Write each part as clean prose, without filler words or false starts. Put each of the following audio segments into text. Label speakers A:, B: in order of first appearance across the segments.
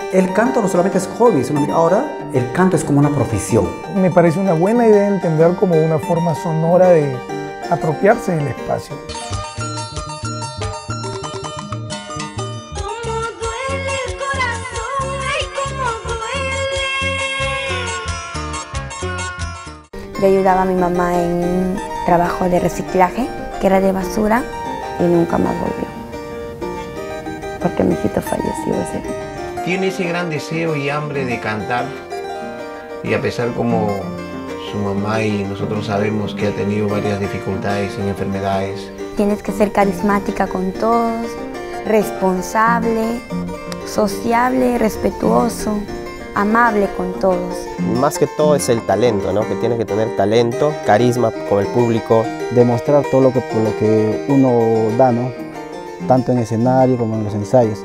A: El canto no solamente es hobby, ahora el canto es como una profesión.
B: Me parece una buena idea entender como una forma sonora de apropiarse del espacio.
C: Yo ayudaba a mi mamá en un trabajo de reciclaje, que era de basura, y nunca más volvió, porque mi hijito falleció ese día.
D: Tiene ese gran deseo y hambre de cantar, y a pesar como su mamá y nosotros sabemos que ha tenido varias dificultades en enfermedades.
C: Tienes que ser carismática con todos, responsable, sociable, respetuoso, amable con todos.
E: Más que todo es el talento, ¿no? Que tienes que tener talento, carisma con el público.
F: Demostrar todo lo que uno da, ¿no? Tanto en escenario como en los ensayos.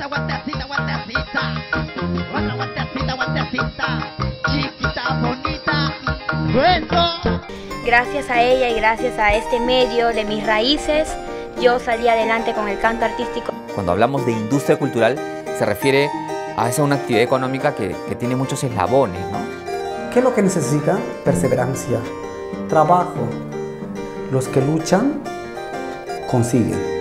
C: Gracias a ella y gracias a este medio de mis raíces, yo salí adelante con el canto artístico.
G: Cuando hablamos de industria cultural, se refiere a esa una actividad económica que tiene muchos eslabones, ¿no?
A: ¿Qué es lo que necesita? Perseverancia, trabajo. Los que luchan, consiguen.